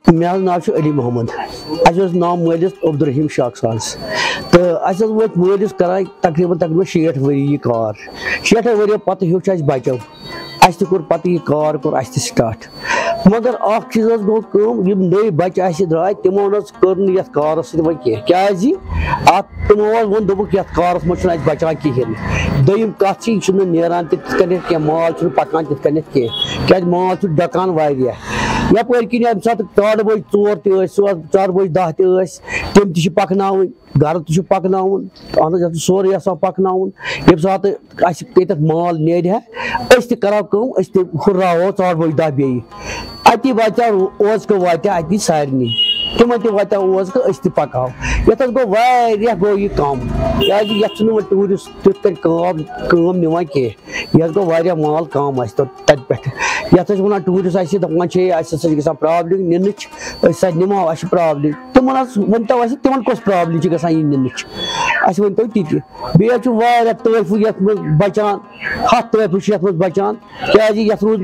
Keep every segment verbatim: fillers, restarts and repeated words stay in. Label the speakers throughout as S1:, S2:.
S1: मे नाव अली मोहम्मद अस नाव मालिस अब्दुलरहीम शाख सास तो अस वो मालिस कर तकरीबन तकरीबन शीठ वरी यह कार शीठ वरियो पत हेच बचो अस कोर पत यह कार कोर अस स्टार्ट मगर अख चीज गो कम नई बच्चे अस द्राय तिमो कर ये कारस सो क्या तिमो वो दोक ये कारस मज बचान कहें दोम कत नान तथ माल पकान तथ क्या माल डकान वारिया यपर किन अम सात ताड़ बोझ चोर चार बोझ दह तम तम पकना गर तक पकना अहन सोरे आसान पकना ये सात माल नेर करो हुर्रावो चार बोझ दह बे अति वात ओज वात अति सारे तिम वात ओज अस पको ये गो वारिया गो यह कम क्या टूरिस्ट तथ कम निवान कह गो वारिया माल कम तत पे ये वन टूरिस्ट अस दपान ग प्रॉब्लम नीन निमो अस प्रॉब्लम तिम वन तो तिम कस प्रॉब्लम ग नीन अस वन तो ती बे तैफु ये बचान हथ तैफु ये बचान क्या रूद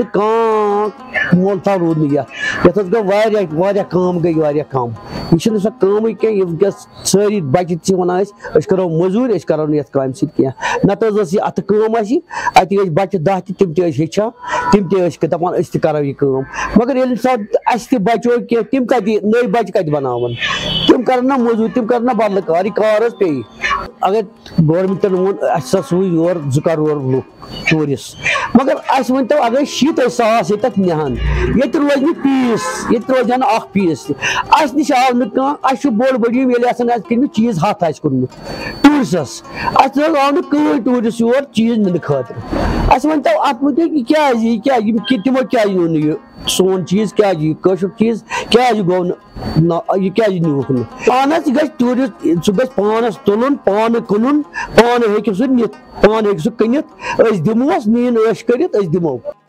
S1: मोल था रूद ये गो वारिया कम गई वारिया कम यह सो कम कह सारी बच्चे वन करो मजूर करो ये काम सह नत अत कम अत बच्चे दह तम तेचान तम तपान करो यह कम मगर ये अस बचो कह तम कत नई बच्चे कत बनावन तम कर मजूर तम कर बदल कार कार पे अगर गवर्नमेंटन वो अस सू योर जो कर लुक टूरिस्ट मगर अस वन तो अगर शीत सास ये नहान ये रोज ना पीस ये रोज ना पीस अस नश आव ना बोल बड़ीम ये चीज हथ कुन टूरिस्टस अस आव ना कहीं टूरिस्ट योर चीज nin खतर अस वन तो अत मुत क्या क्या तिमो क्या यून यह सोन चीज क्या कशुर चीज क्या गो यह क्या नुक पान ग टूरिस्ट सह ग पानस तुलन पान कुन पान हे सह नित पान हे सह कनित दिमोस नीन ऐश कर दिमो।